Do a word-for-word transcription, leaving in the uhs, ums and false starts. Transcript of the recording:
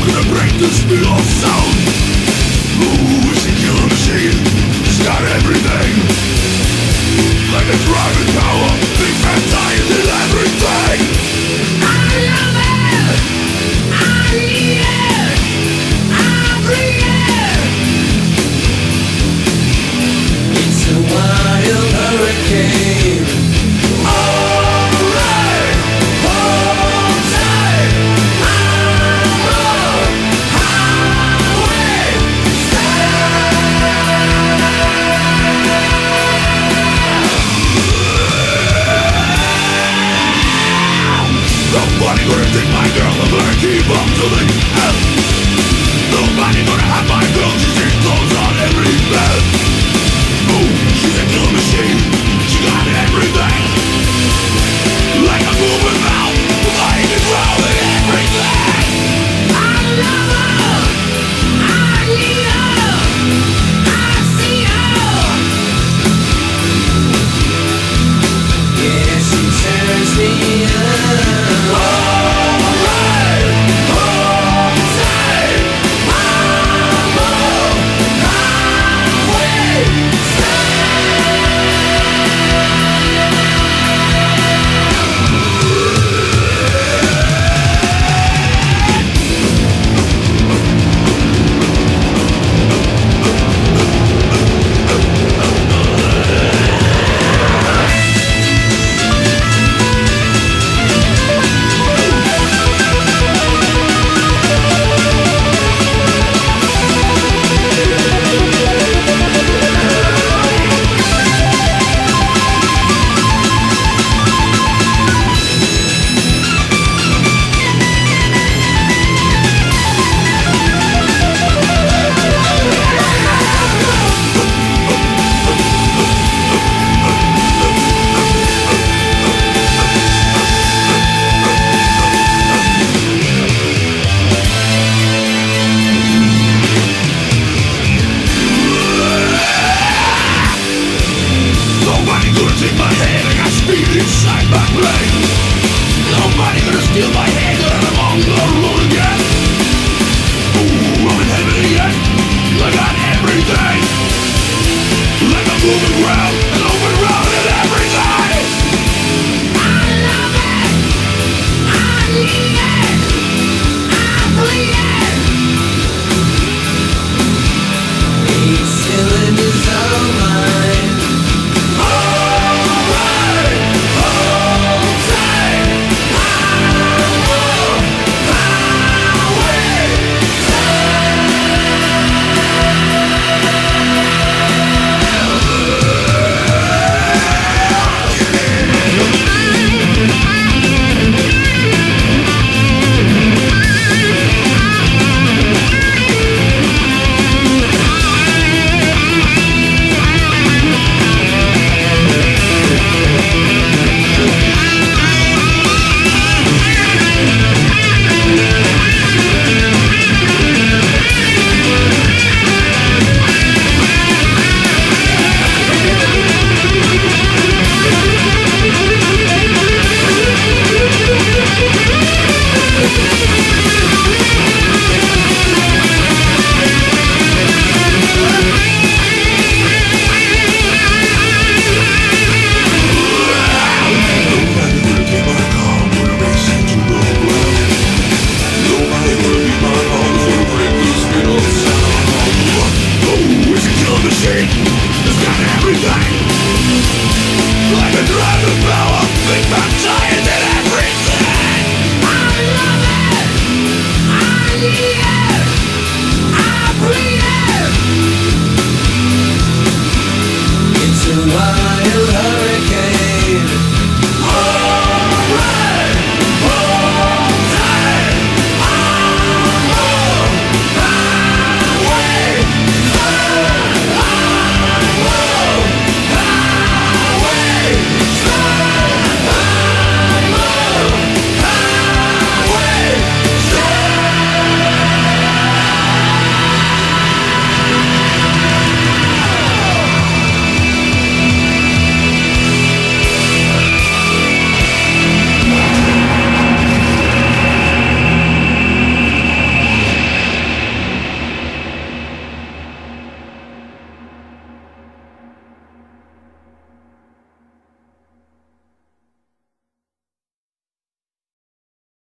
gonna break the Steele of sound. Ooh, it's a killer machine. It's got everything. Like a driving power, big fat giant in everything. I love it. I need it. I breathe it. It's a wild hurricane. Nobody gonna take my girl, I'm gonna keep up to the end. Nobody gonna have my girl, she's in clothes on every bed. Oh, she's a killer machine, she got everything. Like a moving mouth, lying and growling everything. I love her, I need her, I see her. Yeah, she turns me up. Inside my brain, nobody gonna steal my hand, and I'm on the road again. Ooh, I'm in heaven again. I got everything, like I'm moving around and over around and everything. I love it, I need it, I bleed it. Eight cylinders on mine. It's got everything, like a driving power, big fat giant and everything. I love it, I need it, I breathe it. It's a wild hurricane.